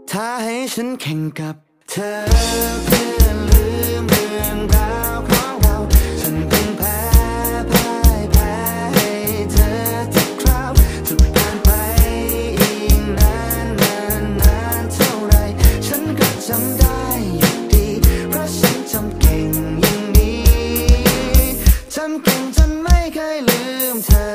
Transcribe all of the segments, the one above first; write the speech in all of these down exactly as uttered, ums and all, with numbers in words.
ถ้าให้ฉันแข่งกับเธอเพื่อลืมเรื่องราวของเราฉันคงแพ้พ่ายแพ้ให้เธอทุกคราวจะผ่านไปอีกนานนานนานเท่าไรฉันก็จำได้อยู่ดีเพราะฉันจำเก่งอย่างนี้จำเก่งจนไม่เคยลืมเธอ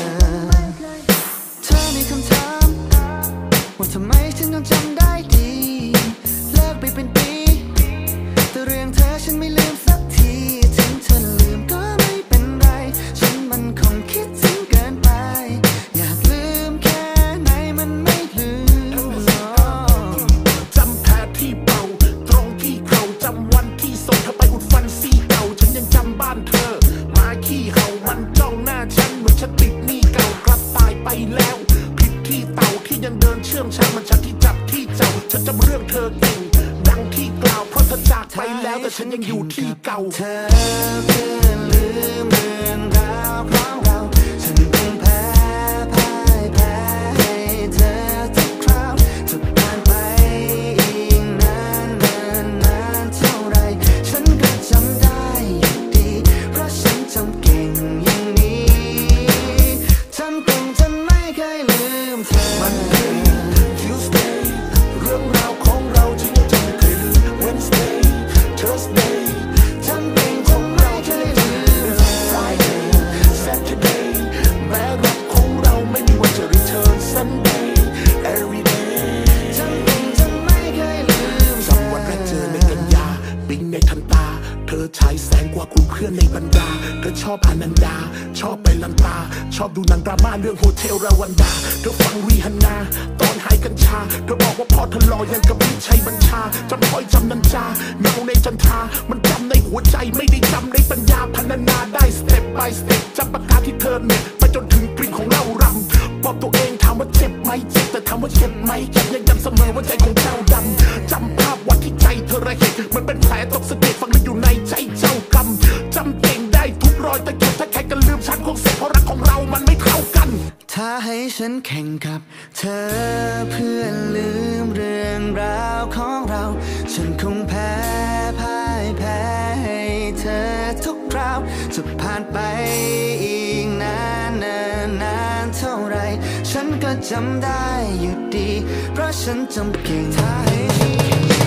เธอมีคำถามว่าทำไมฉันต้องจำได้ดีเลิกไปเป็นปีแต่เรื่องเธอฉันไม่ลืมสักทีถึงเธอลืมก็ไม่เป็นไรฉันมันคงคิดถึงเกินไปอยากลืมแค่ไหนมันไม่ลืมหรอกจำแผลที่เป่าตรงที่เขาจำวันที่ส่งเธอไปอุดฟันซี่เก่าฉันยังจำบ้านเธอมาขี้เห่ามันจ้องหน้าฉันเหมือนฉันติดหนี้เก่ากลับตายไปแล้วผิดที่เต่าที่ยังเดินเชื่อมช้างมันฉันที่จับที่เจ้าฉันจำเรื่องเธอเก่งดังที่กล่าวเพราะเธอจากไปแล้วแต่ฉันยังอยู่ที่เก่าเธอเพื่อลืมเรื่องราวของเราฉันคงแพ้พ่ายแพ้ให้เธอทุกคราวจะผ่านไปอีกนานนานนานเท่าไรฉันก็จำได้อยู่ดีเพราะฉันจำเก่งอย่างนี้จำเก่งจนไม่เคยลืมเธอมันเป็น Tuesday เรื่องราวของเราฉันยังจำไม่เคยลืม Wednesday Thursday จำเก่งจนไม่เคยลืมเธอ Friday Saturday แม้รักของเราไม่มีวันจะ return Sunday every day จำเก่งจนไม่เคยลืมเธอจำวันแรกเจอในกันยาปิ๊งในทันตาเธอฉายแสงกว่ากลุ่มเพื่อนในบรรดาเธอชอบอนันดาชอบไปลันตาชอบดูหนังดราม่าเรื่องโฮเทลราวันดาเธอฟังรีฮันนาตอนหายกัญชาเธอบอกว่าพอเธอรอยังกับวิชัยบัญชาจำคอยจำนันจาเงาในจันทรามันจำในหัวใจไม่ได้จำในปัญญาพรรณนาได้สเต็ป by สเต็ปจำปากกาที่เธอเน็บไปจนถึงกลิ่นของเหล้ารำบอกตัวเองถามว่าเจ็บไหมเจ็บแต่ถามว่าเจ็บไหมเจ็บยังจำเสมอว่าใจของเจ้าดำจำภาพวันที่ใจเธอระเหตุมันเป็นแผลตกสะเก็ดฝังลึกอยู่ในใจเจ้ากรรมจำเก่งได้ทุกรอยตะเกียบถ้าใครกันลืมฉันคงเสร็จเพราะรักของเรามันไม่เท่ากันถ้าให้ฉันแข่งกับเธอเพื่อลืมเรื่องราวของเราฉันคงแพ้พ่ายแพ้ให้เธอทุกคราวจะผ่านไปอีกนานนานนานเท่าไรฉันก็จำได้อยู่ดีเพราะฉันจำเก่งถ้าให้ฉันแข่ง